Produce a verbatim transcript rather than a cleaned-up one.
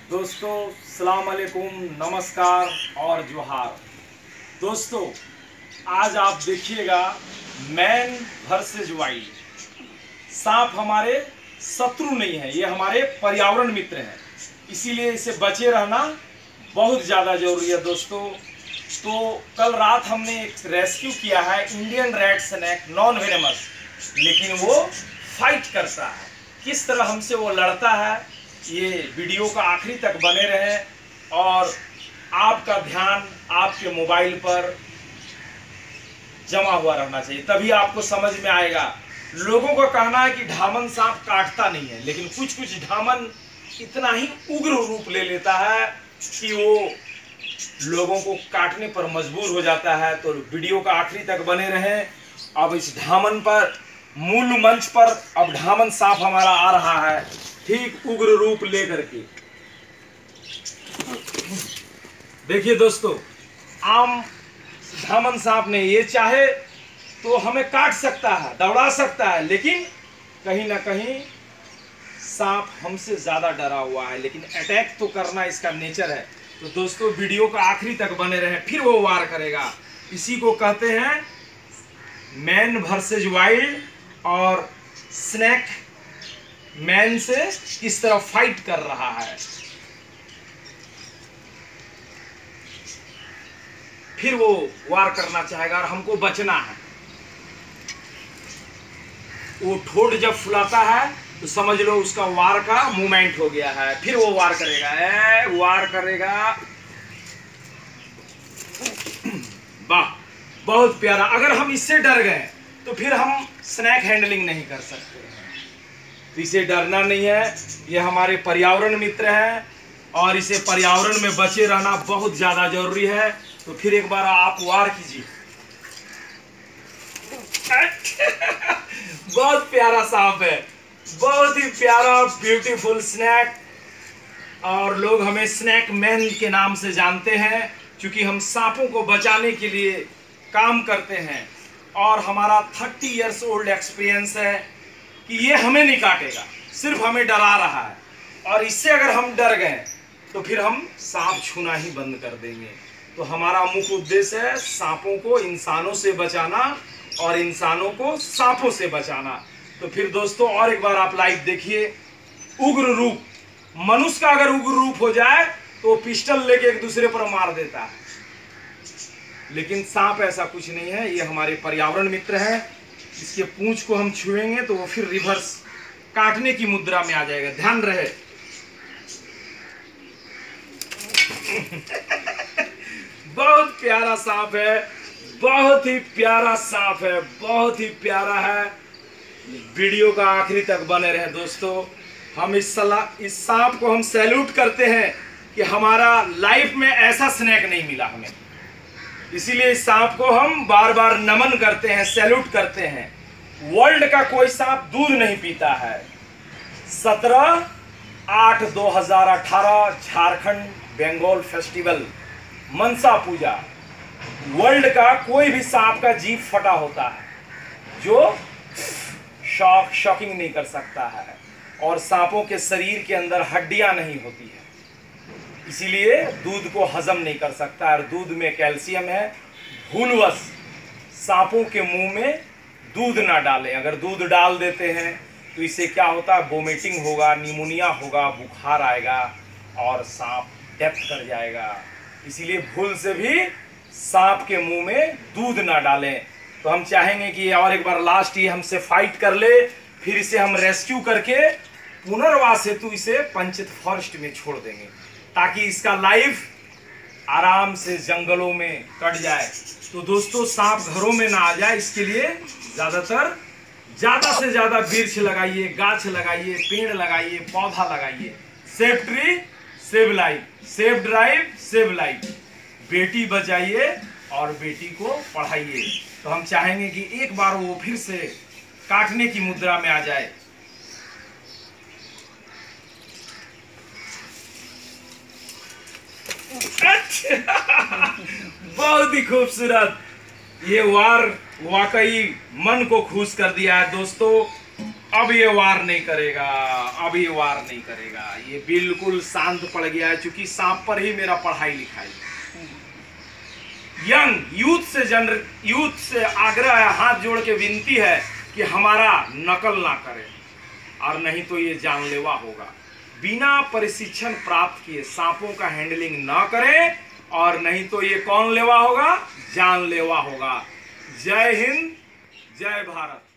दोस्तों सलाम अलैकुम, नमस्कार और जोहार। दोस्तों आज आप देखिएगा मैन वर्सेस वाइल्ड। सांप हमारे शत्रु नहीं है, ये हमारे पर्यावरण मित्र हैं, इसीलिए इसे बचे रहना बहुत ज़्यादा जरूरी है। दोस्तों तो कल रात हमने एक रेस्क्यू किया है Indian red snake, non venomous, लेकिन वो फाइट करता है। किस तरह हमसे वो लड़ता है, ये वीडियो का आखिरी तक बने रहे और आपका ध्यान आपके मोबाइल पर जमा हुआ रहना चाहिए, तभी आपको समझ में आएगा। लोगों का कहना है कि ढामन सांप काटता नहीं है, लेकिन कुछ कुछ ढामन इतना ही उग्र रूप ले लेता है कि वो लोगों को काटने पर मजबूर हो जाता है। तो वीडियो का आखिरी तक बने रहें। अब इस ढामन पर, मूल मंच पर अब ढामन सांप हमारा आ रहा है, ठीक उग्र रूप लेकर के। देखिए दोस्तों, आम ढामन सांप ने ये चाहे तो हमें काट सकता है, दौड़ा सकता है, लेकिन कहीं ना कहीं सांप हमसे ज्यादा डरा हुआ है, लेकिन अटैक तो करना इसका नेचर है। तो दोस्तों वीडियो का आखिरी तक बने रहे, फिर वो वार करेगा। इसी को कहते हैं मैन वर्सेस वाइल्ड, और स्नेक मैन से किस तरह फाइट कर रहा है। फिर वो वार करना चाहेगा और हमको बचना है। वो ठोड़ जब फुलाता है तो समझ लो उसका वार का मूवमेंट हो गया है, फिर वो वार करेगा। ए, वार करेगा। वाह, बहुत प्यारा। अगर हम इससे डर गए तो फिर हम स्नैक हैंडलिंग नहीं कर सकते हैं। तो इसे डरना नहीं है, ये हमारे पर्यावरण मित्र हैं और इसे पर्यावरण में बचे रहना बहुत ज्यादा जरूरी है। तो फिर एक बार आप वार कीजिए। बहुत प्यारा सांप है, बहुत ही प्यारा ब्यूटीफुल स्नैक, और लोग हमें स्नैक मैन के नाम से जानते हैं, क्योंकि हम सांपों को बचाने के लिए काम करते हैं। और हमारा थर्टी इयर्स ओल्ड एक्सपीरियंस है कि ये हमें नहीं काटेगा, सिर्फ हमें डरा रहा है। और इससे अगर हम डर गए तो फिर हम सांप छूना ही बंद कर देंगे। तो हमारा मुख्य उद्देश्य है सांपों को इंसानों से बचाना और इंसानों को सांपों से बचाना। तो फिर दोस्तों और एक बार आप लाइव देखिए। उग्र रूप, मनुष्य का अगर उग्र रूप हो जाए तो पिस्टल लेके एक दूसरे पर मार देता है, लेकिन सांप ऐसा कुछ नहीं है। ये हमारे पर्यावरण मित्र है। इसके पूंछ को हम छुएंगे तो वो फिर रिवर्स काटने की मुद्रा में आ जाएगा, ध्यान रहे। बहुत प्यारा सांप है, बहुत ही प्यारा सांप है, बहुत ही प्यारा है। वीडियो का आखिरी तक बने रहे दोस्तों। हम इस सलाह इस सांप को हम सैल्यूट करते हैं कि हमारा लाइफ में ऐसा स्नैक नहीं मिला हमें, इसीलिए इस सांप को हम बार बार नमन करते हैं, सैल्यूट करते हैं। वर्ल्ड का कोई सांप दूध नहीं पीता है। सत्रह आठ दो हजार अठारह झारखंड बंगाल फेस्टिवल, मनसा पूजा। वर्ल्ड का कोई भी सांप का जीभ फटा होता है जो शॉक शॉकिंग नहीं कर सकता है, और सांपों के शरीर के अंदर हड्डियां नहीं होती है, इसीलिए दूध को हजम नहीं कर सकता। और दूध में कैल्शियम है। भूलवश सांपों के मुंह में दूध ना डालें। अगर दूध डाल देते हैं तो इससे क्या होता है, वोमिटिंग होगा, निमोनिया होगा, बुखार आएगा और सांप डेथ कर जाएगा। इसीलिए भूल से भी सांप के मुंह में दूध ना डालें। तो हम चाहेंगे कि और एक बार लास्ट ये हमसे फाइट कर ले, फिर इसे हम रेस्क्यू करके पुनर्वास हेतु इसे पंचित फॉरेस्ट में छोड़ देंगे, ताकि इसका लाइफ आराम से जंगलों में कट जाए। तो दोस्तों सांप घरों में ना आ जाए, इसके लिए ज्यादातर ज्यादा से ज्यादा वृक्ष लगाइए, गाछ लगाइए, पेड़ लगाइए, पौधा लगाइए। Save tree save life, save drive save life. बेटी बचाइए और बेटी को पढ़ाइए। तो हम चाहेंगे कि एक बार वो फिर से काटने की मुद्रा में आ जाए। बहुत ही खूबसूरत। ये वार वाकई मन को खुश कर दिया है दोस्तों। अब ये वार नहीं करेगा। अभी वार नहीं करेगा। ये बिल्कुल शांत पड़ गया है, क्योंकि सांप पर ही मेरा पढ़ाई लिखाई। यंग यूथ से जनर यूथ से आग्रह है, हाथ जोड़ के विनती है कि हमारा नकल ना करें, और नहीं तो ये जानलेवा होगा। बिना प्रशिक्षण प्राप्त किए सांपों का हैंडलिंग ना करें, और नहीं तो ये कौन लेवा होगा? जानलेवा होगा। जय हिंद, जय भारत।